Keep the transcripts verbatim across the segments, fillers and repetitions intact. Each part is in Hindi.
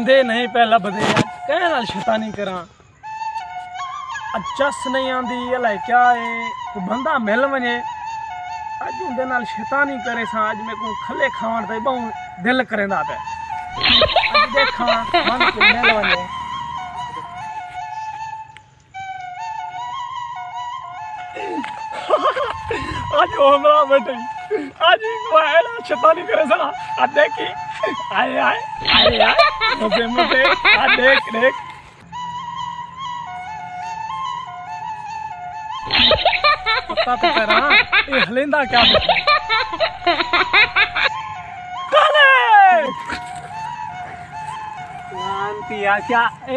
बंदे नहीं पे लभदे कह नाल शैतानी करा चस नहीं आंदी अला क्या है को बंदा मिल वने अज उनदे नाल शैतानी करे सा अज मैं को खले खावन ते बहु दिल करेंदा पे अज देखा मन को मिल वने आज ओ हमरा बेटे आज को एला शैतानी करे सा आ देखी आए आए आए आए मुझे मुझे आ देख देख पता तो तेरा ये हलेंदा क्या काले लांती आ क्या ए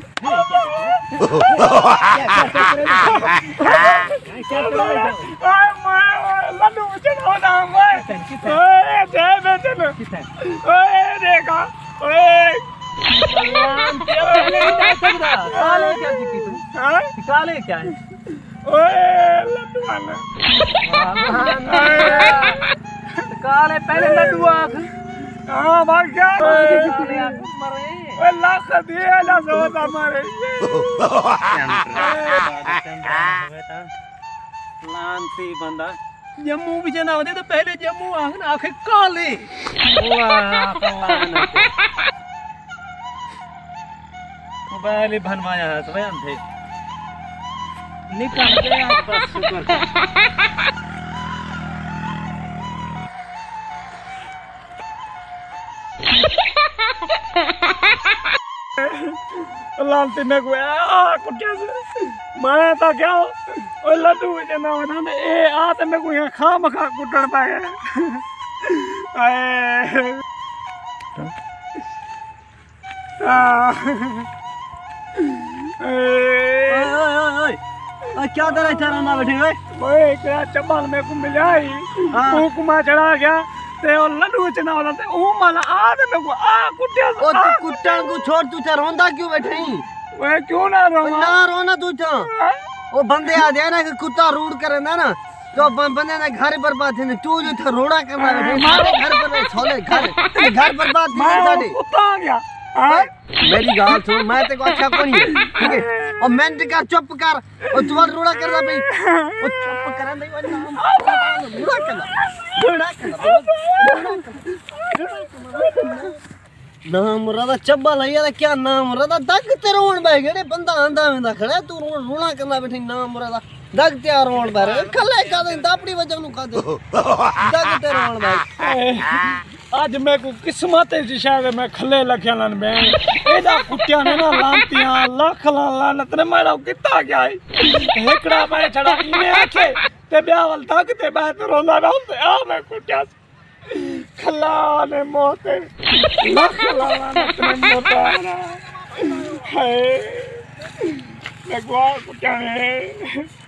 लड्डू चढ़ो ना मैं ओए दे दे चलो ओए देखा ओए लांती हलेंदा सकदा काले क्या दिखी तू हां काले क्या है ओए लड्डू वाला काले पहले लड्डू आख हां भाग जा ओए लाख दिए ना सोता मारे लांती बंदा जम्मू भी जना होते तो पहले जम्मू आख ना आखे काले वाह कलान मोबाइल बनवाया है स्वयं थे निकल गया बस शुक्र लालती में को आ कुटिया से मैं ता क्या ओ लड्डू जना होना ए आ ते में को यहां खा मखा कुटण पा गया आए ओए क्या तरह चारा ना बैठे ओए ओए क्या चबल में को मिला ही तू कुमा चढ़ा गया ते ओ लड्डू चना वाला ते ओ माला आ ते में को आ कुटिया ओ तू कुटण को छोड़ तू चा रोंदा क्यों बैठे ओए क्यों ना रोना ना रोना तू चा ओ बंदे आ दे ना कि कुत्ता रूड करे ना ना तो बंदे ने घर बर्बाद थे तू जो था रोड़ा करना बैठे मारे घर पर छोले घर घर बर्बाद थे साडे कुत्ता आ गया मेरी गाल सुन मैं ते को अच्छा कोनी ठीक है और मेंट कर चुप कर और तू रोड़ा करदा भाई ओ चुप करा नहीं ओ रोड़ा करना रोड़ा करना नाम रदा चब्बा लइया दा क्या नाम रदा दग ते रोण बे गेड़े बंदा आंदा वेंदा खड़ा तू रोड़ा करना बैठी नाम रदा दग ते रोण बे खले का दे अपनी वजह नु का दे दग ते रोण बे आज मैं को किस्मत है शायद मैं खले लखिया लन में एदा कुटिया ने ना लांतियां लाख लानत ने मारा किता गया है एकड़ा मैं छड़ा इने आखे ते ब्यावल तक ते बात रोंदा रहते आ मैं कुटिया खला ने मोते लाख लानत ने मोता है मैं को कुटिया ने